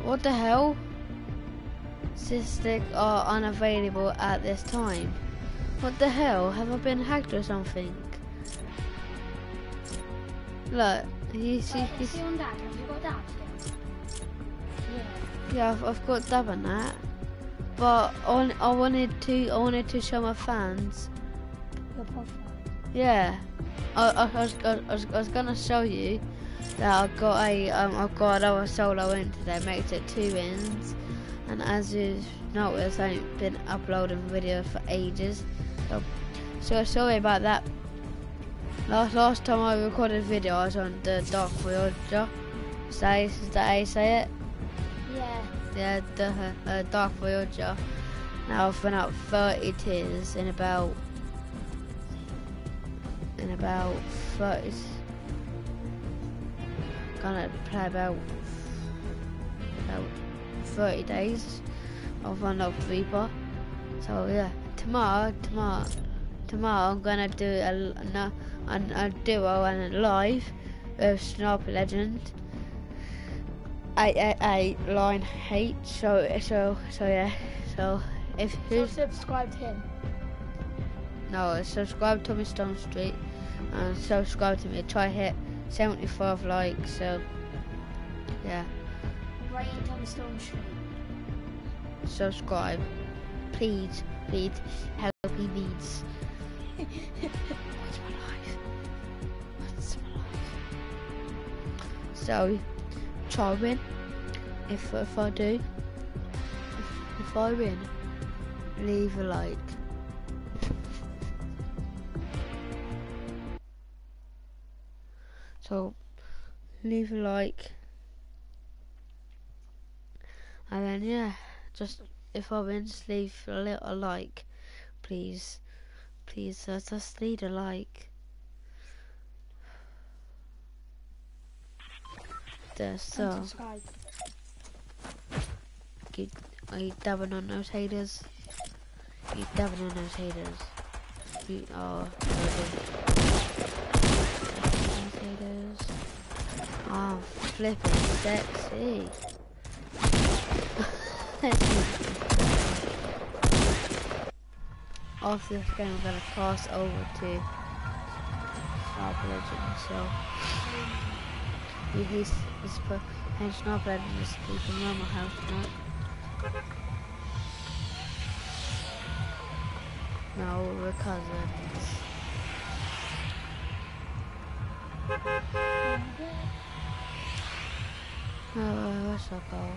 What the hell? Statistics are unavailable at this time. What the hell? Have I been hacked or something? Look, you see. See on that? Have you got that? Yeah, I've got dab on that. But I wanted to show my fans. Your profile. Yeah, I was gonna show you that I've got another solo win today. Makes it 2 wins, and as you noticed, I ain't been uploading video for ages. So sorry about that. Last time I recorded a video, I was on the Dark Voyager. Is that how you say it? Yeah. Yeah, the Dark Voyager. Now I've been up 30 tiers in about 30. Gonna play about 30 days of Unlocked Reaper. So yeah, tomorrow I'm gonna do a duo and a live with Sniper Legend. 888 line hate. So yeah. So if So subscribe to him. No, subscribe to Tommy Stone Street and subscribe to me. Try hit 75 likes. So yeah. Right in Tommy Stone Street. Subscribe, please. Help me needs. What's my life? So try win. If I do, if I win, leave a like. So leave a like, and then yeah, just if I win, just leave a little like, please. I just need a like. There, so Subscribe. are you dabbing on those haters? Are you dabbing on those haters? You are. Haters. Oh, flipping sexy. After this game, I'm gonna pass over to Sniper Legend. So he's and Sniper Legend is keeping around my house tonight. No, we're cousins. Oh, where's I go?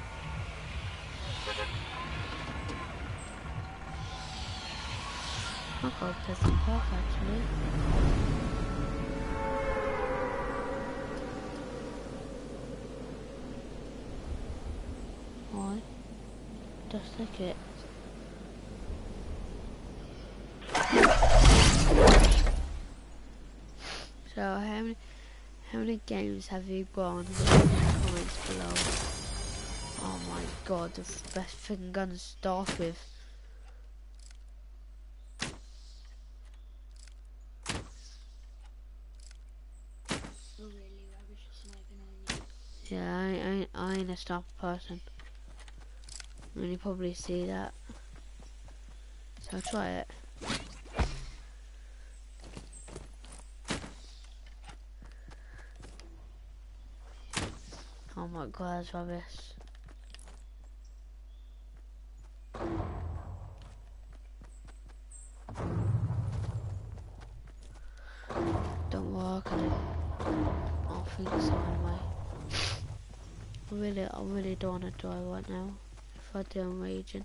I'll go to Pleasant Park actually. Why? Just like it. So how many games have you gone? In the comments below. Oh my god, the best freaking gun to start with. Really, I was just sniping on you. Yeah, I ain't a sniper person. And you probably see that. So try it. Oh my god, that's rubbish. Don't work on it. I don't think so anyway. I really don't want to die right now. If I do, I'm raging.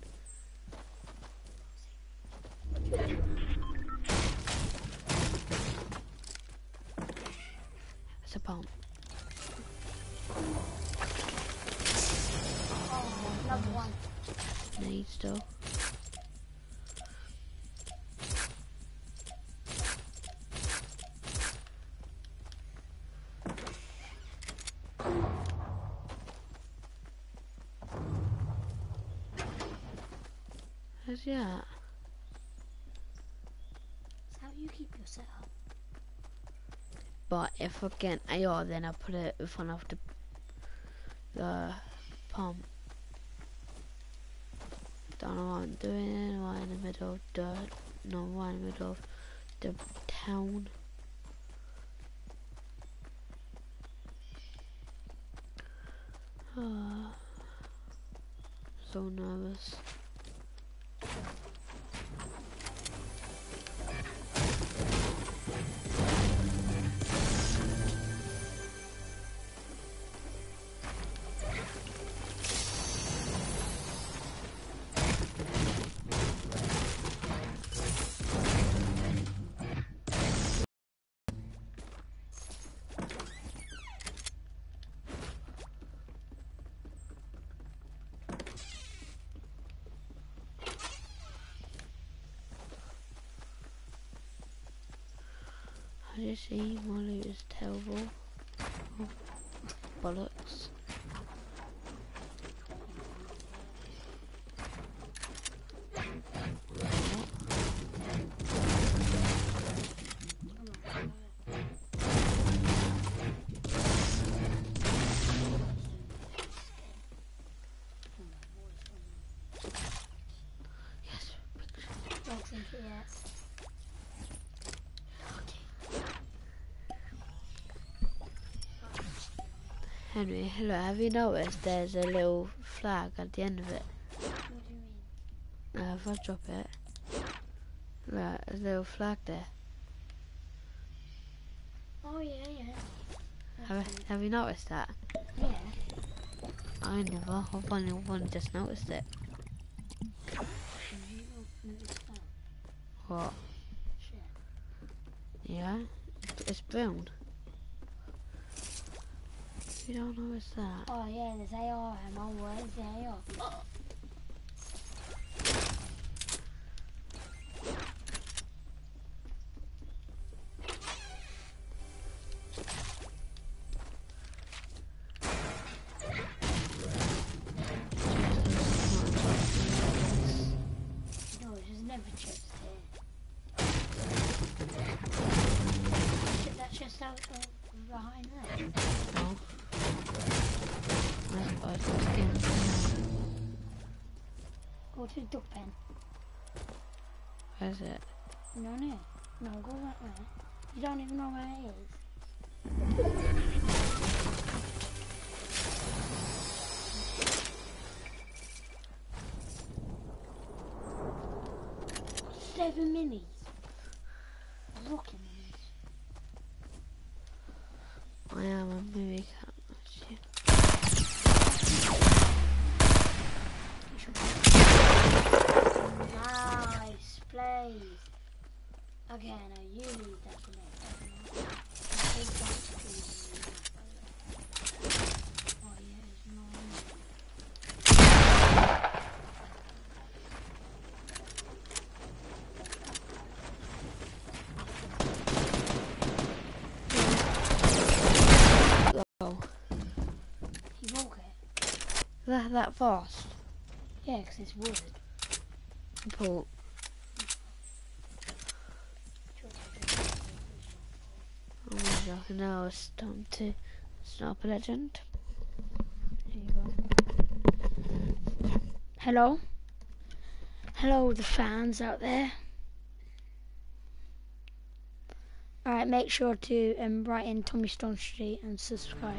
It's a pump. Oh, another one. Need still. Where's he at? That's how you keep your setup. But if I get an AR, then I put it in front of the pump. Don't know what I'm doing. Right in the middle of dirt. No, right in the middle of the town. So nervous. I just see my loot is terrible. Oh, bollocks. Yes. Don't drink it yet. Henry, hello, have you noticed there's a little flag at the end of it? What do you mean? If I drop it, look, there's a little flag there. Oh yeah, yeah. Have you noticed that? Yeah. I never, I've only just noticed it. You don't notice that. What? Shit. Yeah? It's brown. You don't notice that? Oh yeah, there's AR ammo. Where's the AR? Oh. 42 duck pen. Where's it? No, no. No, go that way. You don't even know where it is. Seven minis. Rocket minis. I am a movie cat. Nice, please. Okay, now you need that for me. Oh yeah, it's Go. You broke it? That fast? Yeah, because it's wood. Paul. Oh my god, now it's time to Sniper Legend. Here you go. Hello? Hello, the fans out there. Alright, make sure to write in Tommy Stone Street and subscribe.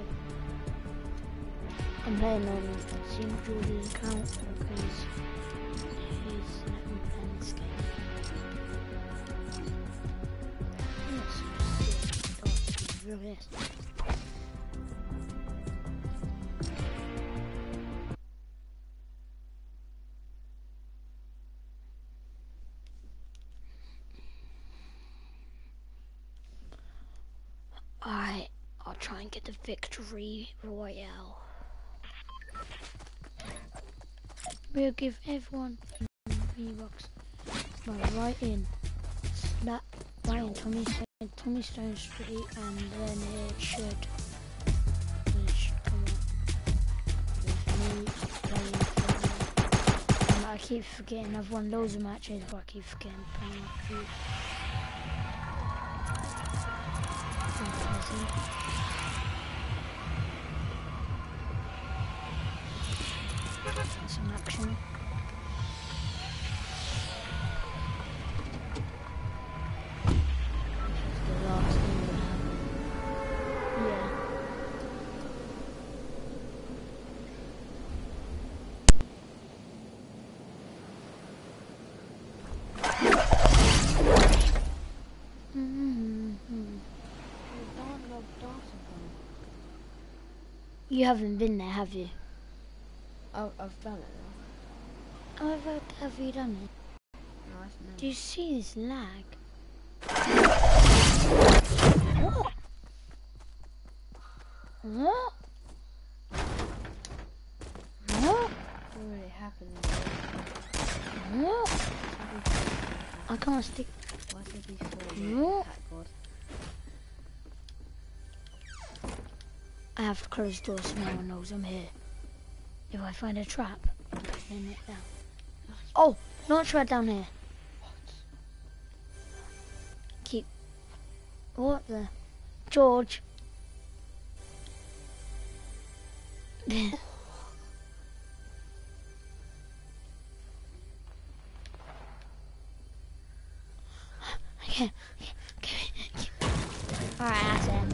I'm playing on St. George's account because he's let me play this game. Yes, it's really nice. Alright, I'll try and get the victory royale. We'll give everyone V-Bucks by writing Tommy Stone Street, and then it should come up with me playing. And I keep forgetting, I've won loads of matches, but I keep forgetting playing with getting some action. The last thing that happened. Yeah. You haven't been there, have you? I've done it now. Oh, have you done it? No, I've never. Do you see this lag? What? What? It already happened. What? I can't stick. Why did he fall? What? God. I have to close the door so no one knows I'm here. If I find a trap, then it down. Oh, launch right down here. Keep. What the? George. Okay. Alright, that's it.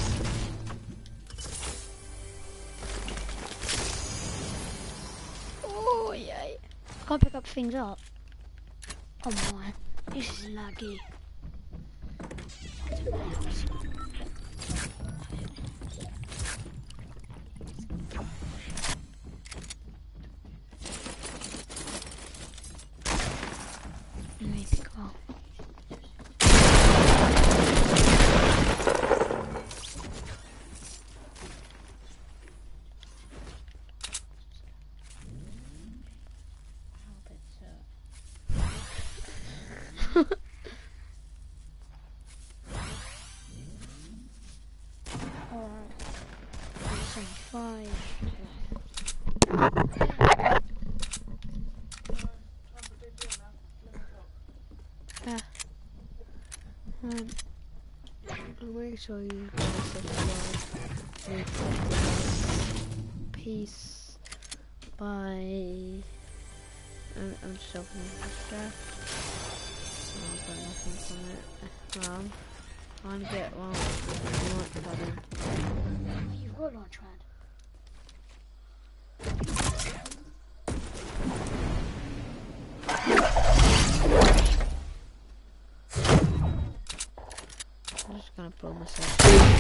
Oh, yay. I can't pick up things up. Oh my, this is laggy. Let me pick up. Alright. 75. Make sure you guys subscribe. Peace. Bye. I'm just opening this stuff. I've got nothing from it. I'm gonna get one launch button. You've got launch pad. I'm just gonna blow myself.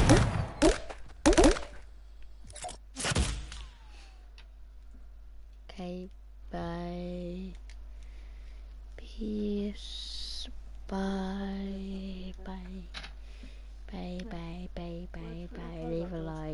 Okay, bye. Peace. Bye. Bye. Bye. Bye. Bye. Bye. Bye. Leave a like.